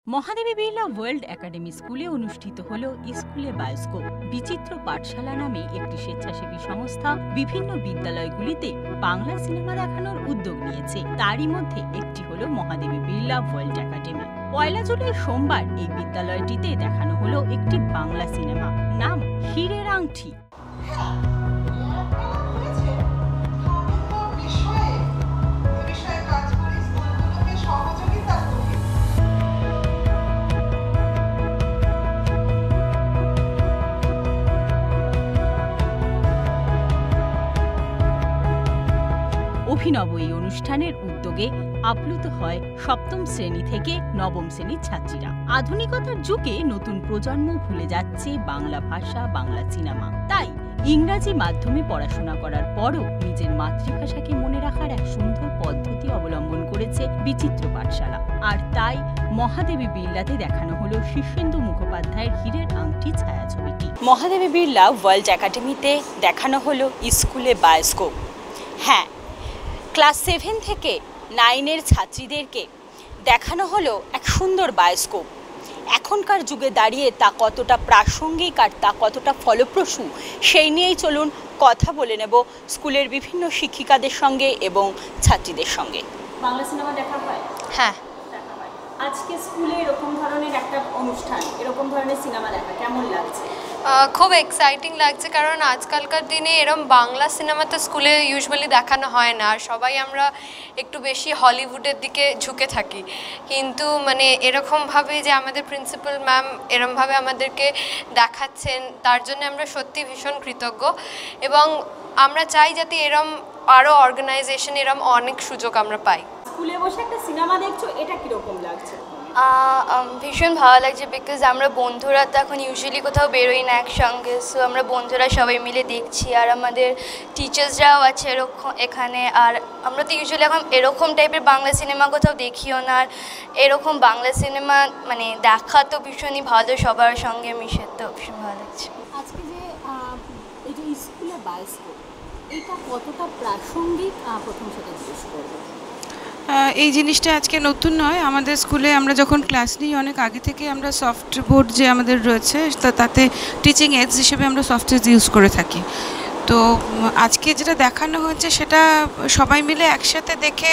Mahadevi Birla world academy স্কুলে অনুষ্ঠিত হল স্কুলে বায়োস্কোপ। বিচিত্র পাঠশালা নামে একটি স্বেচ্ছাসেবী সংস্থা বিভিন্ন বিদ্যালয়গুলিতে বাংলা সিনেমা দেখানোর উদ্যোগ নিয়েছে। তারই মধ্যে একটি হল মহাদেবী বিড়লা ওয়ার্ল্ড একাডেমি। ১ জুলাই সোমবার এই বিদ্যালয়টিতে দেখানো হলো একটি বাংলা সিনেমা, নাম হীরের আংটি। অভিনব এই অনুষ্ঠানের উদ্যোগে আপ্লুত হয় সপ্তম শ্রেণী থেকে নবম শ্রেণীর ছাত্রীরা। আধুনিকতার যুগে নতুন প্রজন্ম ভুলে যাচ্ছে বাংলা ভাষা, বাংলা সিনেমা। তাই ইংরাজি মাধ্যমে পড়াশোনা করার পরও নিজের মাতৃভাষাকে মনে রাখার এক সুন্দর পদ্ধতি অবলম্বন করেছে বিচিত্র পাঠশালা। আর তাই মহাদেবী বিড়লাতে দেখানো হলো শীর্ষেন্দু মুখোপাধ্যায়ের হীরের আংটি ছায়াছবিটি। মহাদেবী বিড়লা ওয়ার্ল্ড একাডেমিতে দেখানো হলো স্কুলে বায়োস্কোপ। হ্যাঁ, ক্লাস 7 থেকে 9-এর ছাত্রীদেরকে দেখানো হলো এক সুন্দর বায়োস্কোপ। এখনকার যুগে দাঁড়িয়ে তা কতটা প্রাসঙ্গিক আর তা কতটা ফলপ্রসূ, সেই নিয়েই চলুন কথা বলে নেব স্কুলের বিভিন্ন শিক্ষিকাদের সঙ্গে এবং ছাত্রীদের সঙ্গে। বাংলা সিনেমা দেখা হয়? হ্যাঁ, দেখা হয়। আজকে স্কুলে এরকম ধরনের একটা অনুষ্ঠান, এরকম ধরনের সিনেমা দেখা কেমন লাগছে? খুব এক্সাইটিং লাগছে, কারণ আজকালকার দিনে এরম বাংলা সিনেমা তো স্কুলে ইউজুয়ালি দেখানো হয় না। আর সবাই আমরা একটু বেশি হলিউডের দিকে ঝুঁকে থাকি, কিন্তু মানে এরকমভাবে যে আমাদের প্রিন্সিপাল ম্যাম এরমভাবে আমাদেরকে দেখাচ্ছেন, তার জন্য আমরা সত্যি ভীষণ কৃতজ্ঞ। এবং আমরা চাই যাতে এরম আরও অর্গানাইজেশন, এরম অনেক সুযোগ আমরা পাই। স্কুলে বসে একটা সিনেমা দেখছো, এটা কীরকম লাগছে? ভীষণ ভালো লাগছে, বিকজ আমরা বন্ধুরা তো এখন ইউজুয়ালি কোথাও বেরোই না একসঙ্গে। সো আমরা বন্ধুরা সবাই মিলে দেখছি, আর আমাদের টিচার্সরাও আছে এরকম এখানে। আর আমরা তো ইউজুয়ালি এখন এরকম টাইপের বাংলা সিনেমা কোথাও দেখিও না। আর এরকম বাংলা সিনেমা মানে দেখা তো ভীষণই ভালো, সবার সঙ্গে মিশে, তো ভীষণ ভালো লাগছে। আজকে যে এই যে স্কুলে বায়োস্কোপ, এটা কতটা প্রাসঙ্গিক, প্রথম সেটা জিজ্ঞেস করবো। এই জিনিসটা আজকে নতুন নয়, আমাদের স্কুলে আমরা যখন ক্লাস নিই অনেক আগে থেকে আমরা সফট বোর্ড যে আমাদের রয়েছে তাতে টিচিং এইডস হিসেবে আমরা সফটওয়্যার ইউজ করে থাকি। তো আজকে যেটা দেখানো হচ্ছে সেটা সবাই মিলে একসাথে দেখে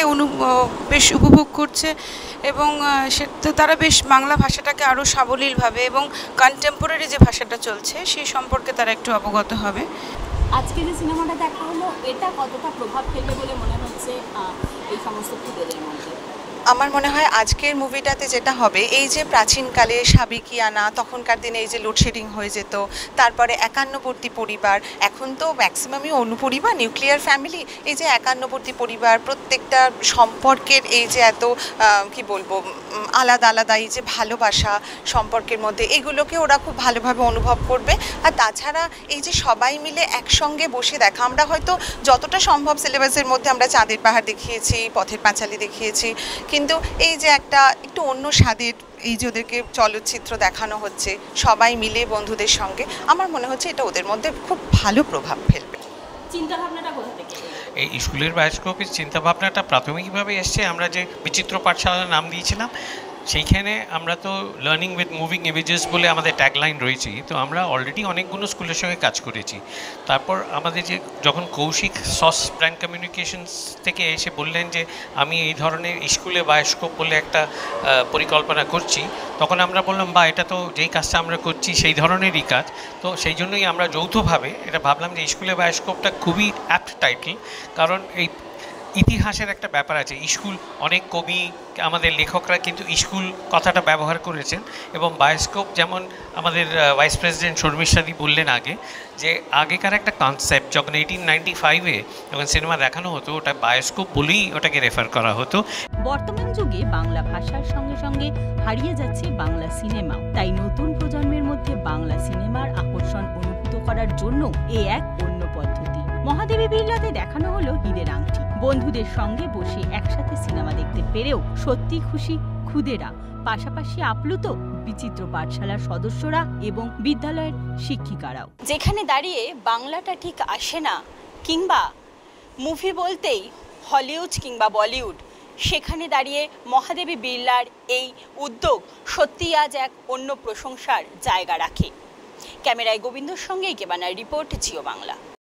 বেশ উপভোগ করছে, এবং সেটা তারা বেশ বাংলা ভাষাটাকে আরও সাবলীলভাবে এবং কন্টেম্পোরারি যে ভাষাটা চলছে সেই সম্পর্কে তারা একটু অবগত হবে। আজকে যে সিনেমাটা দেখা হলো, এটা কতটা প্রভাব ফেলবে বলে মনে হচ্ছে এই সমস্ত খুদেদের মধ্যে? আমার মনে হয় আজকের মুভিটাতে যেটা হবে, এই যে প্রাচীনকালে সাবেকিয়ানা, তখনকার দিনে এই যে লোডশেডিং হয়ে যেত, তারপরে একান্নবর্তী পরিবার, এখন তো ম্যাক্সিমামই অনুপরিবার, নিউক্লিয়ার ফ্যামিলি। এই যে একান্নবর্তী পরিবার, প্রত্যেকটা সম্পর্কের এই যে এত কি বলবো আলাদা আলাদা এই যে ভালোবাসা সম্পর্কের মধ্যে, এগুলোকে ওরা খুব ভালোভাবে অনুভব করবে। আর তাছাড়া এই যে সবাই মিলে একসঙ্গে বসে দেখা, আমরা হয়তো যতটা সম্ভব সিলেবাসের মধ্যে আমরা চাঁদের পাহাড় দেখিয়েছি, পথের পাঁচালী দেখিয়েছি, কিন্তু এই যে একটা একটু অন্য স্বাদের এই যে ওদেরকে চলচ্চিত্র দেখানো হচ্ছে সবাই মিলে বন্ধুদের সঙ্গে, আমার মনে হচ্ছে এটা ওদের মধ্যে খুব ভালো প্রভাব ফেলবে। চিন্তাভাবনাটা কোথা থেকে? এই স্কুলের বায়োস্কোপের চিন্তাভাবনাটা প্রাথমিকভাবে এসছে, আমরা যে বিচিত্র পাঠশালার নাম দিয়েছিলাম সেইখানে আমরা তো লার্নিং উইথ মুভিং ইমেজেস বলে আমাদের ট্যাগলাইন রয়েছে। তো আমরা অলরেডি অনেকগুলো স্কুলের সঙ্গে কাজ করেছি। তারপর আমাদের যে যখন কৌশিক সস ব্র্যান্ড কমিউনিকেশনস থেকে এসে বললেন যে আমি এই ধরনের স্কুলে বায়োস্কোপ বলে একটা পরিকল্পনা করছি, তখন আমরা বললাম বা এটা তো যেই কাজটা আমরা করছি সেই ধরনেরই কাজ। তো সেই জন্যই আমরা যৌথভাবে এটা ভাবলাম যে স্কুলে বায়োস্কোপটা খুবই অ্যাপ্ট টাইটেল, কারণ এই ইতিহাসের একটা ব্যাপার আছে। স্কুল, অনেক কবি আমাদের লেখকরা কিন্তু স্কুল কথাটা ব্যবহার করেছেন, এবং বায়োস্কোপ যেমন আমাদের ভাইস প্রেসিডেন্ট শর্মিষ্ঠাদি বললেন আগে, যে আগেকার একটা কনসেপ্ট যখন 1895-এ যখন সিনেমা দেখানো হতো, ওটা বায়োস্কোপ বলেই ওটাকে রেফার করা হতো। বর্তমান যুগে বাংলা ভাষার সঙ্গে সঙ্গে হারিয়ে যাচ্ছে বাংলা সিনেমা। তাই নতুন প্রজন্মের মধ্যে বাংলা সিনেমার আকর্ষণ অনুভূত করার জন্য এক অন্য পদ্ধতি। মহাদেবী বিড়লাতে দেখানো হলো হীরের আংটি। বন্ধুদের সঙ্গে বসে একসাথে সিনেমা দেখতে পেরেও সত্যি খুশি খুদেরা, পাশাপাশি আপ্লুত বিচিত্র পাঠশালার সদস্যরা এবং বিদ্যালয়ের শিক্ষিকারাও। যেখানে দাঁড়িয়ে বাংলাটা ঠিক আসে না, কিংবা মুভি বলতেই হলিউড কিংবা বলিউড সেখানে দাঁড়িয়ে মহাদেবী বিড়লার এই উদ্যোগ সত্যিই আজ এক অন্য প্রশংসার জায়গা রাখে। ক্যামেরায় গোবিন্দর সঙ্গে ইকেবানার রিপোর্ট, জিও বাংলা।